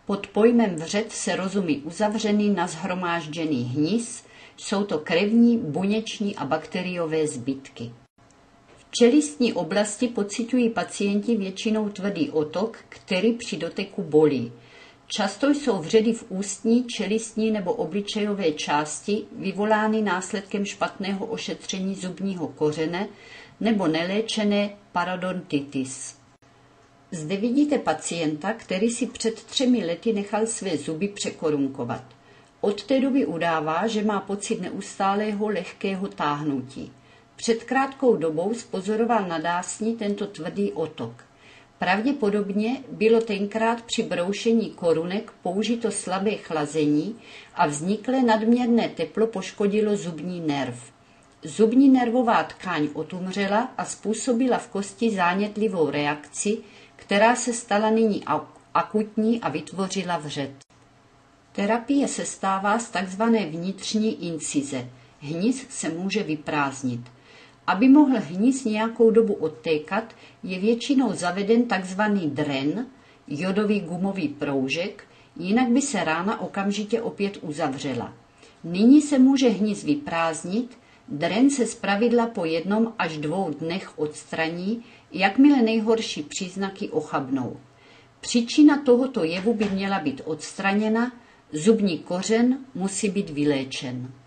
Pod pojmem vřet se rozumí uzavřený nashromážděný hnis, jsou to krevní, buněční a bakteriové zbytky. V čelistní oblasti pociťují pacienti většinou tvrdý otok, který při doteku bolí. Často jsou vředy v ústní, čelistní nebo obličejové části vyvolány následkem špatného ošetření zubního kořene nebo neléčené parodontitis. Zde vidíte pacienta, který si před 3 lety nechal své zuby překorunkovat. Od té doby udává, že má pocit neustálého lehkého táhnutí. Před krátkou dobou spozoroval na dásni tento tvrdý otok. Pravděpodobně bylo tenkrát při broušení korunek použito slabé chlazení a vzniklé nadměrné teplo poškodilo zubní nerv. Zubní nervová tkáň otumřela a způsobila v kosti zánětlivou reakci, která se stala nyní akutní a vytvořila vřet. Terapie sestává z tzv. Vnitřní incize. Hnis se může vyprázdnit. Aby mohl hnis nějakou dobu odtékat, je většinou zaveden tzv. Dren, jodový gumový proužek, jinak by se rána okamžitě opět uzavřela. Nyní se může hnis vyprázdnit, dren se zpravidla po 1 až 2 dnech odstraní, jakmile nejhorší příznaky ochabnou. Příčina tohoto jevu by měla být odstraněna, zubní kořen musí být vyléčen.